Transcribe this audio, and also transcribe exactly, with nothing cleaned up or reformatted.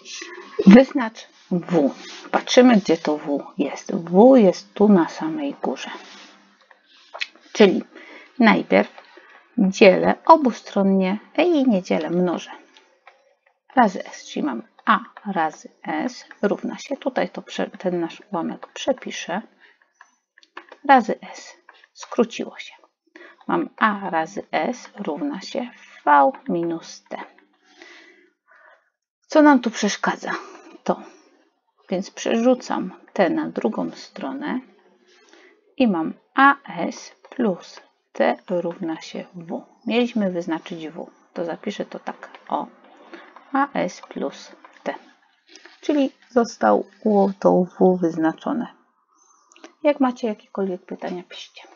Wyznacz W. Patrzymy, gdzie to W jest. W jest tu na samej górze. Czyli najpierw dzielę obustronnie i nie dzielę, mnożę. Razy S, czyli mam A razy S równa się, tutaj to ten nasz ułamek przepiszę, razy S, skróciło się. Mam A razy S równa się V minus T. Co nam tu przeszkadza? To. Więc przerzucam T na drugą stronę i mam A S plus T równa się W. Mieliśmy wyznaczyć W. To zapiszę to tak. O. A S plus T. Czyli zostało to W wyznaczone. Jak macie jakiekolwiek pytania, piszcie.